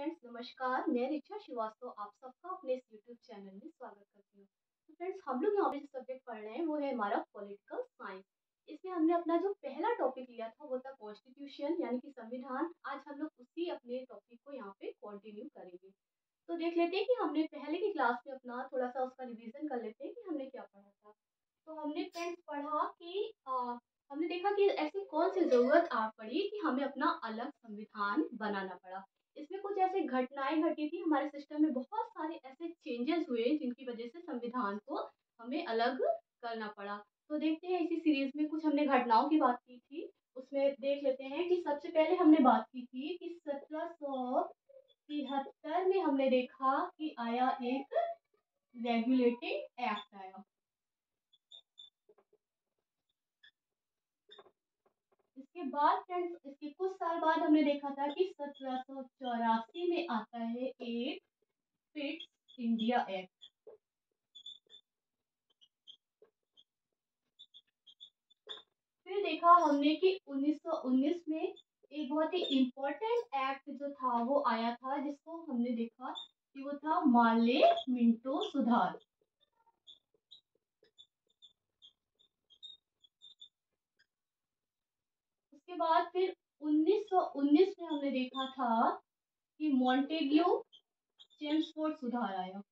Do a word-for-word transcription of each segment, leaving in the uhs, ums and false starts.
Friends, नमस्कार। मैं रिचा श्रीवास्तव आप सबका अपने इस यूट्यूब चैनल में स्वागत करती हूँ। तो फ्रेंड्स, हम लोग यहाँ पे जो सब्जेक्ट पढ़ रहे हैं वो है हमारा पॉलिटिकल साइंस। इसमें हमने अपना जो पहला टॉपिक लिया था वो था कॉन्स्टिट्यूशन यानी कि संविधान। आज हम लोग उसी अपने टॉपिक को यहाँ पे कंटिन्यू करेंगे। तो देख लेते हैं कि हमने पहले की क्लास में अपना थोड़ा सा उसका रिवीजन कर लेते हैं कि हमने क्या पढ़ा था। तो हमने फ्रेंड्स पढ़ा कि आ, हमने देखा कि ऐसी कौन सी जरूरत आ पड़ी कि हमें अपना अलग संविधान बनाना पड़ा। इसमें कुछ ऐसी घटनाएं घटी थी हमारे सिस्टम में, बहुत सारे ऐसे चेंजेस हुए जिनकी वजह से संविधान को हमें अलग करना पड़ा। तो देखते हैं इसी सीरीज में कुछ हमने घटनाओं की बात की थी। उसमें देख लेते हैं कि सबसे पहले हमने बात की थी कि सत्रह सौ तिहत्तर में हमने देखा कि आया एक रेगुलेटिंग एक्ट आया। इसके बाद फ्रेंड्स इसके कुछ साल बाद हमने देखा था कि सत्रह सौ चौरासी में आता है एक फिट्स इंडिया एक्ट। फिर देखा हमने कि उन्नीस सौ उन्नीस में एक बहुत ही इम्पोर्टेंट एक्ट जो था वो आया था, जिसको हमने देखा कि वो था मार्ले मिंटो सुधार। उसके बाद फिर उन्नीस सौ उन्नीस में हमने देखा था कि मॉन्टेग्यू चेम्सफोर्ड सुधार आया।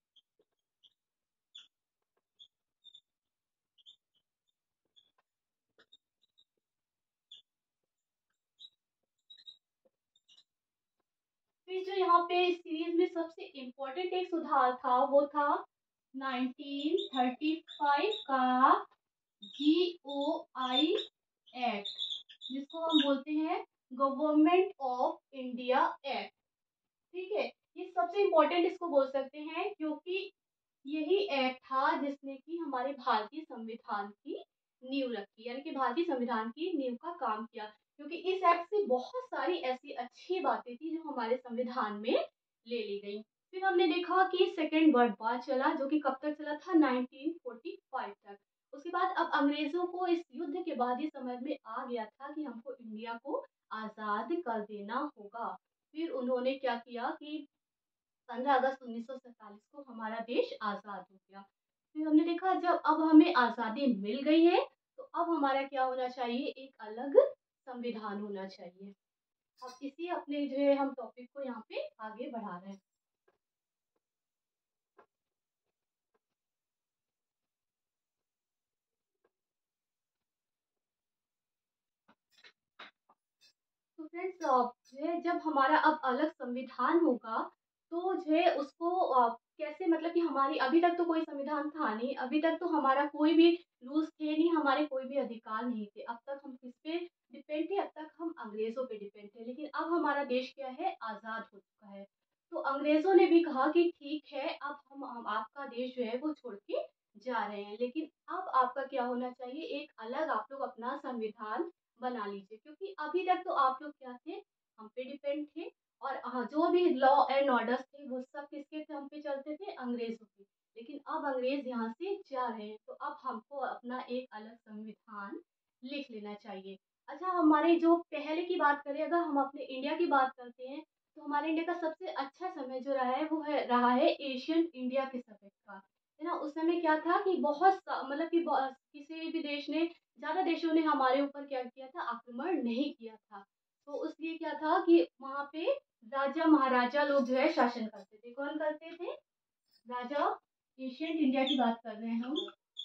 फिर जो यहाँ पे सीरीज में सबसे इम्पोर्टेंट एक सुधार था वो था नाइनटीन थर्टी फाइव का जी ओ आई एक्ट, जिसको हम बोलते हैं गवर्नमेंट ऑफ इंडिया एक्ट। ठीक है, ये सबसे इम्पोर्टेंट इसको बोल सकते हैं क्योंकि यही एक्ट था जिसने कि हमारे भारतीय संविधान की नींव रखी, यानी कि भारतीय संविधान की नींव का काम किया। क्योंकि इस एक्ट से बहुत सारी ऐसी अच्छी बातें थी जो हमारे संविधान में ले ली गई। फिर हमने देखा कि सेकेंड वर्ल्ड वॉर चला, जो कि कब तक चला था, नाइनटीन फोर्टी फाइव तक। उसके बाद अब अंग्रेजों को इस युद्ध के बाद ये समझ में आ गया था कि हमको इंडिया को आजाद कर देना होगा। फिर उन्होंने क्या किया कि पंद्रह अगस्त उन्नीस सौ सैंतालीस को हमारा देश आजाद हो गया। फिर हमने देखा जब अब हमें आजादी मिल गई है तो अब हमारा क्या होना चाहिए, एक अलग संविधान होना चाहिए। अब इसी अपने जो है हम टॉपिक को यहाँ पे आगे बढ़ा रहे हैं। तो फ्रेंड्स जो है जब हमारा अब अलग संविधान होगा तो जो है उसको अ, कैसे, मतलब कि हमारी अभी तक तो कोई संविधान था नहीं, अभी तक तो हमारा कोई भी रूल्स थे नहीं, हमारे कोई भी अधिकार नहीं थे। अब तक हम किस पे डिपेंड थे, अब तक हम अंग्रेजों पे डिपेंड थे। लेकिन अब हमारा देश क्या है, आजाद हो चुका है। तो अंग्रेजों ने भी कहा कि ठीक है, अब हम, हम आपका देश जो है वो छोड़ के जा रहे हैं, लेकिन अब आपका क्या होना चाहिए, एक अलग आप लोग अपना संविधान बना लीजिए। क्योंकि अभी तक तो आप लोग क्या थे, हम पे डिपेंड थे। और हाँ, जो भी लॉ एंड ऑर्डर थे वो सब किसके थे, हम पे चलते थे, अंग्रेजों के। लेकिन अब अंग्रेज यहाँ से जा रहे हैं तो अब हमको अपना एक अलग संविधान लिख लेना चाहिए। अच्छा, हमारे जो पहले की बात करें, अगर हम अपने इंडिया की बात करते हैं तो हमारे इंडिया का सबसे अच्छा समय जो रहा है वो है रहा है एशियन इंडिया के समय का। है ना, उस समय क्या था कि बहुत सा- मतलब कि बहुत- किसी भी देश ने, ज्यादा देशों ने हमारे ऊपर क्या किया था, आक्रमण नहीं किया था। तो उसलिए क्या था कि वहां पे राजा महाराजा लोग जो है शासन करते थे। कौन करते थे, राजा। एशियंट इंडिया की बात कर रहे हैं हम।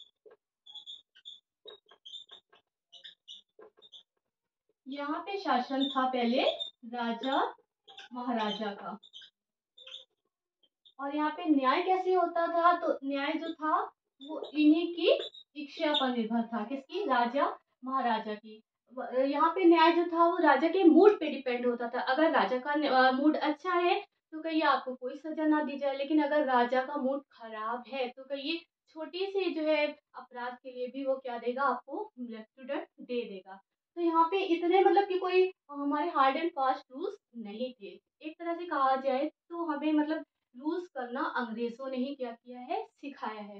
यहाँ पे शासन था पहले राजा महाराजा का। और यहाँ पे न्याय कैसे होता था, तो न्याय जो था वो इन्हीं की इच्छा पर निर्भर था। किसकी, राजा महाराजा की। व- यहाँ पे न्याय जो था वो राजा के मूड पे डिपेंड होता था। अगर राजा का मूड अच्छा है तो कहिए आपको कोई सजा ना दी जाए, लेकिन अगर राजा का मूड खराब है तो कहिए छोटी सी जो है अपराध के लिए भी वो क्या देगा, आपको मृत्युदंड दे देगा। तो यहाँ पे इतने, मतलब कि कोई हमारे हार्ड एंड फास्ट रूल्स नहीं थे। एक तरह से कहा जाए तो हमें, मतलब रूल्स करना अंग्रेजों ने ही क्या किया है, सिखाया है।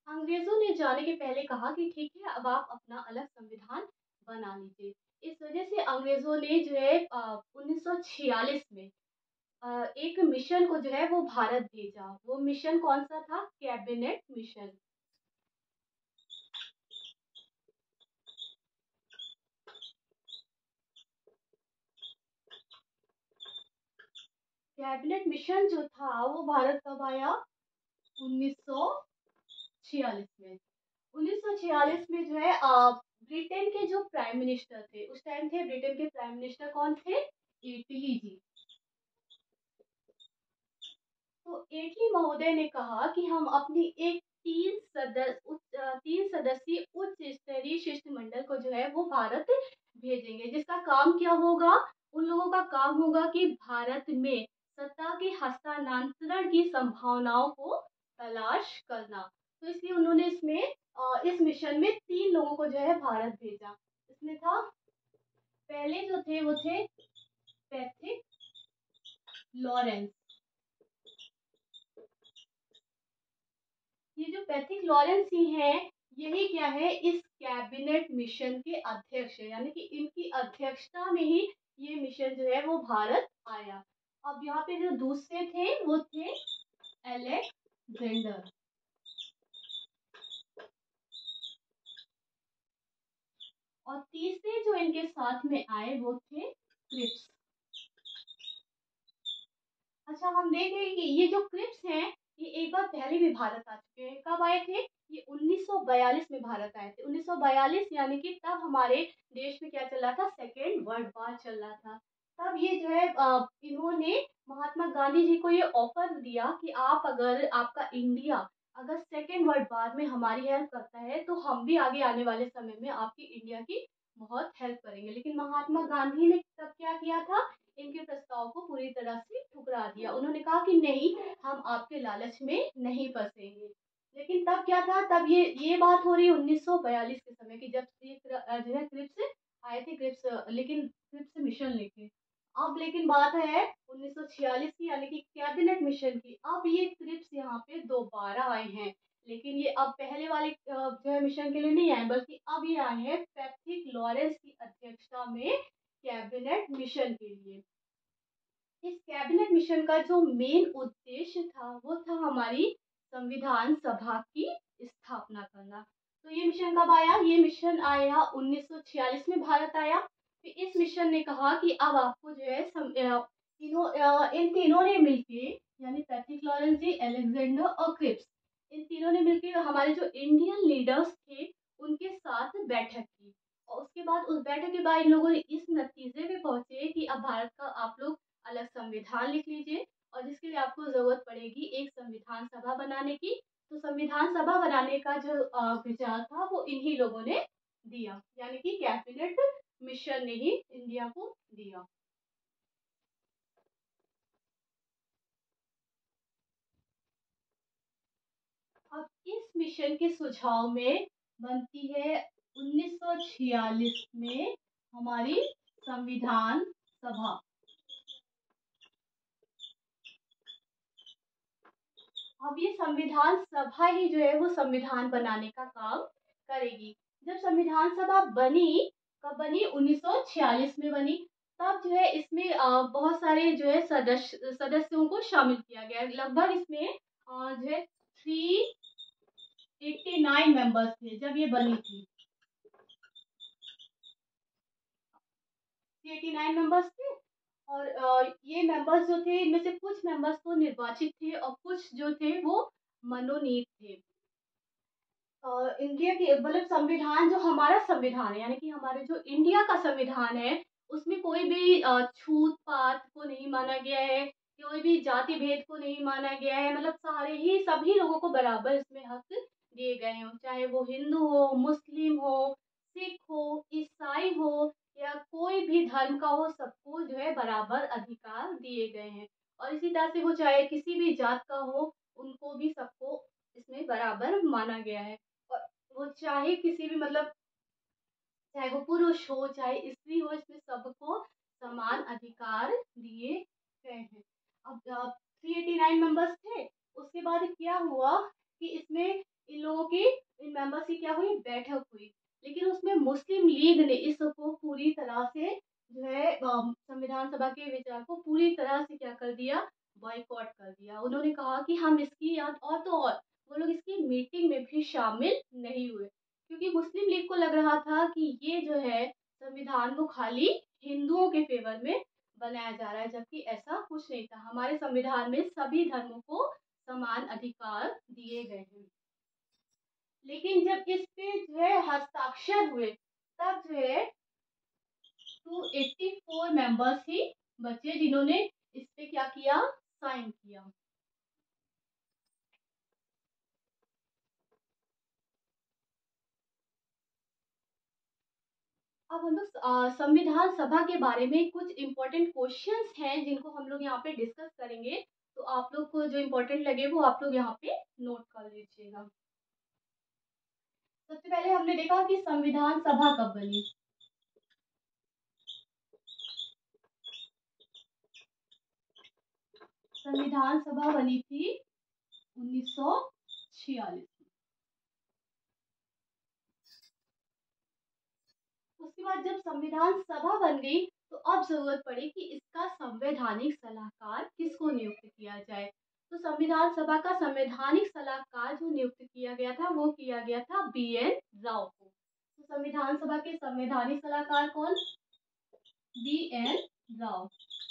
अंग्रेजों ने जाने के पहले कहा कि ठीक है, अब आप अपना अलग संविधान बना लीजिए। इस वजह से अंग्रेजों ने जो है अ, उन्नीस सौ छियालीस में अ, एक मिशन को जो है वो भारत भेजा। वो मिशन कौन-सा था? Cabinet mission. कैबिनेट मिशन जो था वो भारत कब आया? उन्नीस सौ छियालीस में। उन्नीस सौ छियालीस में जो है अ, ब्रिटेन के जो प्राइम मिनिस्टर थे, उस टाइम थे ब्रिटेन के प्राइम मिनिस्टर कौन थे? एटली जी। तो एटली महोदय ने कहा कि हम अपनी एक तीन सदस्य उच्च अ, तीन सदस्यीय उच्च स्तरीय शिष्टमंडल को जो है वो भारत भेजेंगे, जिसका काम क्या होगा? उन लोगों का काम होगा कि भारत में सत्ता के हस्तांतरण की संभावनाओं को तलाश करना। तो इसलिए उन्होंने इसमें अ, इस मिशन में तीन लोगों को जो है भारत भेजा। इसमें था, पहले जो थे वो थे पैथिक लॉरेंस। ये जो पैथिक लॉरेंस ही हैं, यही क्या है, इस कैबिनेट मिशन के अध्यक्ष है, यानी कि इनकी अध्यक्षता में ही ये मिशन जो है वो भारत आया। अब यहाँ पे जो दूसरे थे वो थे अलेक्जेंडर, और तीसरे जो इनके साथ में आए वो थे क्रिप्स। अच्छा, हम देख रहे हैं कि ये जो क्रिप्स हैं, ये एक बार पहले भी भारत आ चुके हैं। कब आए थे? ये उन्नीस सौ बयालीस में भारत आए थे। उन्नीस सौ बयालीस यानी कि तब हमारे देश में क्या चल रहा था? सेकेंड वर्ल्ड वॉर चल रहा था। तब ये जो है अ, इन्होंने महात्मा गांधी जी को ये ऑफर दिया कि आप, अगर आपका इंडिया अगर सेकेंड वर्ल्ड वॉर में हमारी हेल्प करता है, तो हम भी आगे आने वाले समय में आपकी इंडिया की बहुत हेल्प करेंगे। लेकिन महात्मा गांधी ने तब क्या किया था? इनके प्रस्ताव को पूरी तरह से ठुकरा दिया। उन्होंने कहा कि नहीं, हम आपके लालच में नहीं फंसेंगे। लेकिन तब क्या था? तब ये ये बात हो रही है उन्नीस सौ बयालीस के समय की, जब ये क्र- जो है क्रिप्स आए थे, क्रिप्स, लेकिन क्रिप्स मिशन लेके। अब लेकिन बात है उन्नीस सौ छियालीस की, यानी कि कैबिनेट मिशन की। अब ये क्रिप्स यहाँ पे दोबारा आए हैं, लेकिन ये अब पहले वाले अ, जो है मिशन के लिए नहीं आए, बल्कि अब ये आए हैं पैट्रिक लॉरेंस की अध्यक्षता में कैबिनेट मिशन के लिए। इस कैबिनेट मिशन का जो मेन उद्देश्य था वो था हमारी संविधान सभा की स्थापना करना। तो ये मिशन कब आया? ये मिशन आया उन्नीस सौ छियालीस में भारत आया। फिर इस मिशन ने कहा कि अब आपको जो है सम, अ, तीनों अ, इन तीनों ने मिलके, यानी पैट्रिक लॉरेंस जी, अलेक्जेंडर और क्रिप्स, इन तीनों ने मिलके हमारे जो इंडियन लीडर्स थे उनके साथ बैठक की। और उसके बाद, उस बैठक के बाद इन लोगों ने इस नतीजे पे पहुंचे कि अब भारत का आप लोग अलग संविधान लिख लीजिए, और जिसके लिए आपको जरूरत पड़ेगी एक संविधान सभा बनाने की। तो संविधान सभा बनाने का जो अ, विचार था वो इन्हीं लोगों ने दिया, यानी कि कैबिनेट मिशन ने ही इंडिया को दिया। अब इस मिशन के सुझाव में बनती है उन्नीस सौ छियालीस में हमारी संविधान सभा। अब ये संविधान सभा ही जो है वो संविधान बनाने का काम करेगी। जब संविधान सभा बनी, कब बनी? उन्नीस सौ छियालीस में बनी। तब जो है इसमें अ, बहुत सारे जो है सदस्य सदस्यों को शामिल किया गया। लगभग इसमें अ, जो है थ्री एट्टी नाइन मेंबर्स थे जब ये बनी थी। थ्री एट्टी नाइन मेंबर्स थे, और अ, ये मेंबर्स जो थे, इनमें से कुछ मेंबर्स तो निर्वाचित थे और कुछ जो थे वो मनोनीत थे। अ, इंडिया की मतलब संविधान, जो हमारा संविधान है, यानी कि हमारे जो इंडिया का संविधान है, उसमें कोई भी अ, छूत पात को नहीं माना गया है, कोई भी जाति भेद को नहीं माना गया है। मतलब सारे ही, सभी लोगों को बराबर इसमें हक दिए गए हैं, चाहे वो हिंदू हो, मुस्लिम हो, सिख हो, ईसाई हो, या कोई भी धर्म का हो, सबको जो है बराबर अधिकार दिए गए हैं। और इसी तरह से वो चाहे किसी भी जात का हो, उनको भी सबको इसमें बराबर माना गया है। और वो चाहे किसी भी, मतलब चाहे वो पुरुष हो चाहे स्त्री हो, इसमें सबको समान अधिकार दिए गए हैं। अब थ्री एटी नाइन मेंबर्स थे। उसके बाद क्या हुआ कि इसमें इन लोगों की, इन मेंबर्स की क्या हुई, बैठक हुई। लेकिन उसमें मुस्लिम लीग ने इसको पूरी तरह से जो है अ, संविधान सभा के विचार को पूरी तरह से क्या कर दिया, बॉयकॉट कर दिया। उन्होंने कहा कि हम इसकी याद, और तो और वो लोग इसकी मीटिंग में भी शामिल नहीं हुए, क्योंकि मुस्लिम लीग को लग रहा था कि ये जो है संविधान को खाली हिंदुओं के फेवर में बनाया जा रहा है, जबकि ऐसा कुछ नहीं था। हमारे संविधान में सभी धर्मों को समान अधिकार दिए गए हैं। लेकिन जब इस पे जो है हस्ताक्षर हुए, तब जो है टू एट्टी फोर मेंबर्स ही बचे जिन्होंने इस पे क्या किया, साइन किया। अब हम लोग अ, संविधान सभा के बारे में कुछ इम्पोर्टेंट क्वेश्चंस हैं जिनको हम लोग यहाँ पे डिस्कस करेंगे। तो आप लोग को जो इम्पोर्टेंट लगे वो आप लोग यहाँ पे नोट कर लीजिएगा। सबसे पहले हमने देखा कि संविधान सभा कब बनी। संविधान सभा बनी थी उन्नीस सौ छियालीस। उसके बाद जब संविधान सभा बन गई, तो अब जरूरत पड़ी कि इसका संवैधानिक सलाहकार किसको नियुक्त किया जाए। तो संविधान सभा का संवैधानिक सलाहकार जो नियुक्त किया गया था वो किया गया था बी एन राव को। तो संविधान सभा के संवैधानिक सलाहकार कौन, बी एन राव।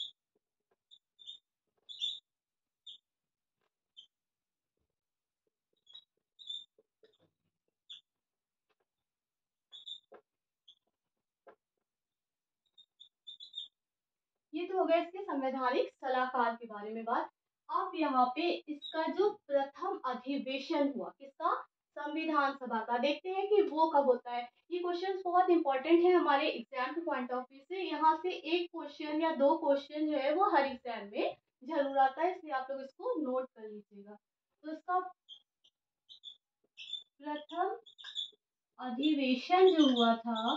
ये तो हो गया इसके संवैधानिक सलाहकार के बारे में बात। अब यहाँ पे इसका जो प्रथम अधिवेशन हुआ, किसका, संविधान सभा का, देखते हैं कि वो कब होता है। ये क्वेश्चंस बहुत इंपॉर्टेंट है हमारे एग्जाम के पॉइंट ऑफ व्यू से। यहाँ से एक क्वेश्चन या दो क्वेश्चन जो है वो हर एग्जाम में जरूर आता है, इसलिए आप लोग इसको नोट कर लीजिएगा। तो इसका प्रथम अधिवेशन जो हुआ था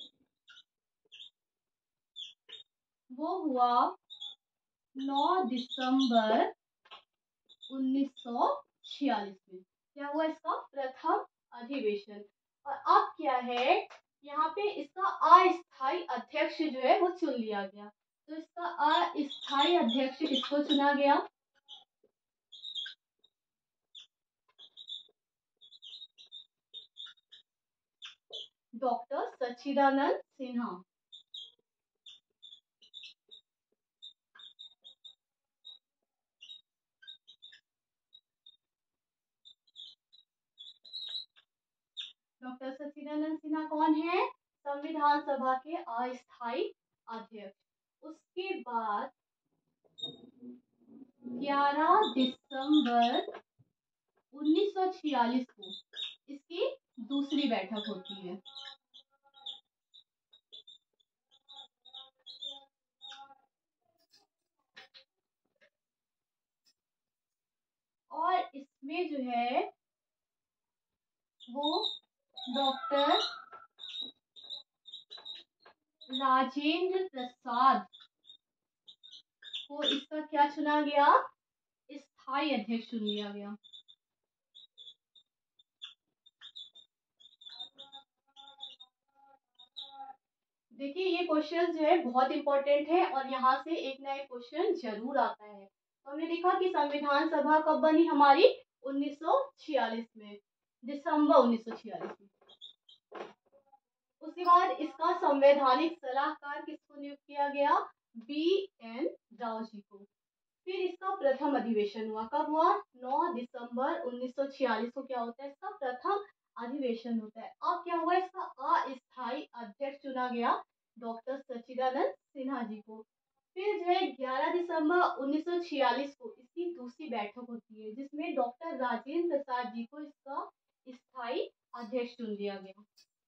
वो हुआ नौ दिसंबर उन्नीस सौ छियालीस में। क्या हुआ, इसका प्रथम अधिवेशन। और अब क्या है, यहाँ पे इसका अस्थायी अध्यक्ष जो है वो चुन लिया गया। तो इसका अस्थायी अध्यक्ष किसको चुना गया, डॉक्टर सच्चिदानंद सिन्हा। डॉक्टर सच्चिदानंद सिन्हा कौन है, संविधान सभा के अस्थायी अध्यक्ष। उसके बाद ग्यारह दिसंबर उन्नीस सौ छियालीस को इसकी दूसरी बैठक होती है। और इसमें जो है वो डॉक्टर राजेंद्र प्रसाद को इसका क्या चुना गया, स्थायी अध्यक्ष चुन लिया गया। देखिए ये क्वेश्चन जो है बहुत इंपॉर्टेंट है और यहाँ से एक ना एक क्वेश्चन जरूर आता है। तो हमने देखा कि संविधान सभा कब बनी हमारी, उन्नीस सौ छियालीस में, दिसंबर उन्नीस सौ छियालीस में। उसके बाद इसका संवैधानिक सलाहकार किसको नियुक्त किया गया, बी एन राव जी को। फिर इसका प्रथम अधिवेशन हुआ, कब हुआ, नौ दिसंबर उन्नीस सौ छियालीस को क्या होता है, इसका प्रथम अधिवेशन होता है। अब क्या हुआ, इसका अस्थायी अध्यक्ष चुना गया डॉक्टर सच्चिदानंद सिन्हा जी को। फिर जो है ग्यारह दिसंबर उन्नीस सौ छियालीस को इसकी दूसरी बैठक होती है, जिसमें डॉक्टर राजेंद्र प्रसाद जी को इसका स्थायी अध्यक्ष चुन लिया गया।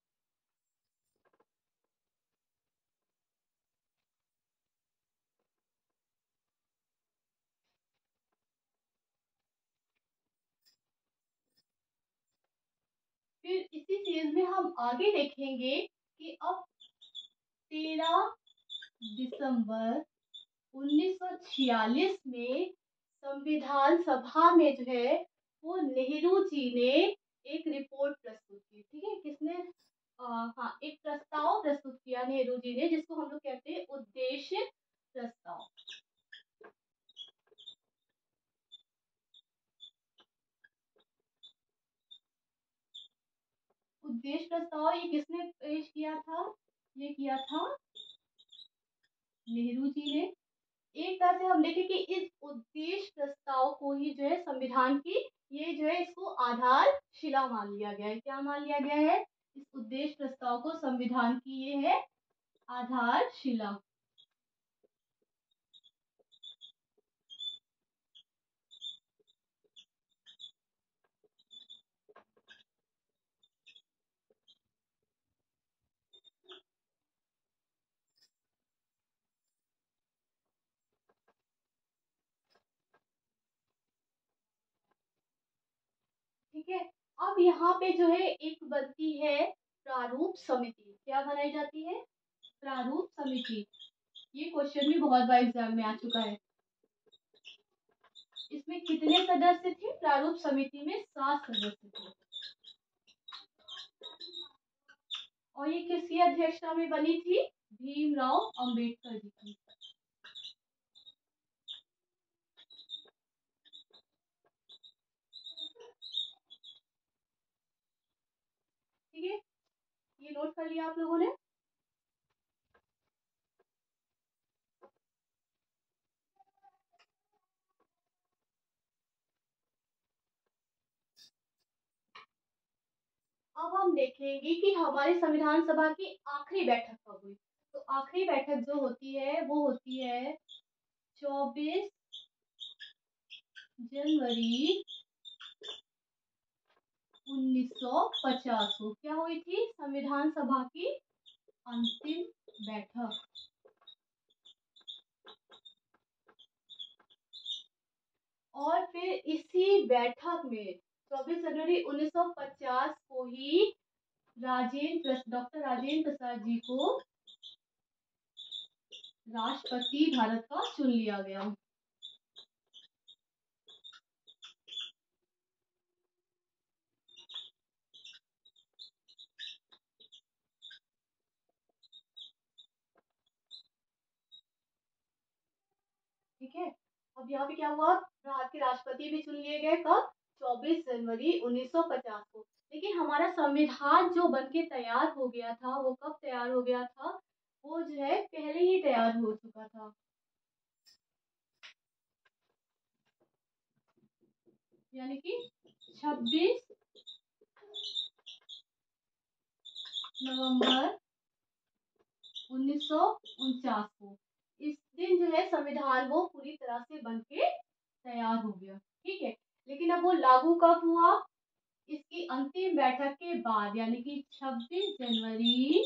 फिर इसी सीरीज में हम आगे देखेंगे कि अब तेरह दिसंबर उन्नीस सौ छियालीस में संविधान सभा में जो है वो नेहरू जी ने एक रिपोर्ट प्रस्तुत की। ठीक है, किसने? अ, हाँ, एक प्रस्ताव प्रस्तुत किया नेहरू जी ने, जिसको हम लोग कहते हैं उद्देश्य प्रस्ताव। उद्देश्य प्रस्ताव ये किसने पेश किया था? ये किया था नेहरू जी ने। एक तरह से हम देखें कि इस उद्देश्य प्रस्ताव को ही जो है संविधान की, ये जो है इसको आधारशिला मान लिया गया है। क्या मान लिया गया है? इस उद्देश्य प्रस्ताव को संविधान की ये है आधारशिला। ठीक है, अब यहाँ पे जो है एक बनती है प्रारूप समिति। क्या बनाई जाती है? प्रारूप समिति। ये क्वेश्चन भी बहुत बार एग्जाम में आ चुका है। इसमें कितने सदस्य थे? प्रारूप समिति में सात सदस्य थे। और ये किसकी अध्यक्षता में बनी थी? भीमराव अंबेडकर जी की। ठीक है, ये नोट कर लिया आप लोगों ने? अब हम देखेंगे कि हमारी संविधान सभा की आखिरी बैठक कब हुई। तो आखिरी बैठक जो होती है वो होती है चौबीस जनवरी उन्नीस सौ पचास को। क्या हुई थी? संविधान सभा की अंतिम बैठक। और फिर इसी बैठक में चौबीस जनवरी उन्नीस सौ पचास को ही राजेंद्र डॉक्टर राजेंद्र प्रसाद जी को राष्ट्रपति भारत का चुन लिया गया। ठीक है, अब यहाँ पे क्या हुआ? भारत के राष्ट्रपति भी चुन लिए गए। कब? चौबीस जनवरी उन्नीस सौ पचास को। लेकिन हमारा संविधान जो बनके तैयार हो गया था वो कब तैयार हो गया था? वो जो है पहले ही तैयार हो चुका था, यानी कि छब्बीस नवंबर उन्नीस सौ उनचास को। इस दिन जो है संविधान वो पूरी तरह से बनके तैयार हो गया। ठीक है, लेकिन अब वो लागू कब हुआ? इसकी अंतिम बैठक के बाद, यानी कि छब्बीस जनवरी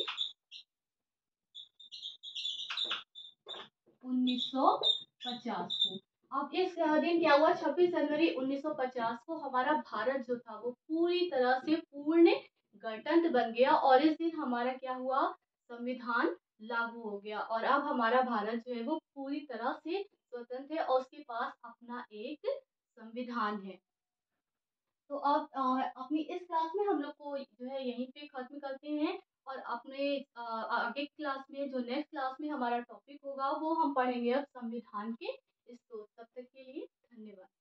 उन्नीस सौ पचास को। अब इस दिन क्या हुआ? छब्बीस जनवरी उन्नीस सौ पचास को हमारा भारत जो था वो पूरी तरह से पूर्ण गणतंत्र बन गया। और इस दिन हमारा क्या हुआ? संविधान लागू हो गया और अब हमारा भारत जो है वो पूरी तरह से स्वतंत्र है और उसके पास अपना एक संविधान है। तो अब अ, अपनी इस क्लास में हम लोग को जो है यहीं पे खत्म करते हैं। और अपने अ, आगे क्लास में, जो नेक्स्ट क्लास में हमारा टॉपिक होगा, वो हम पढ़ेंगे अब संविधान के स्रोत। तब तक के लिए धन्यवाद।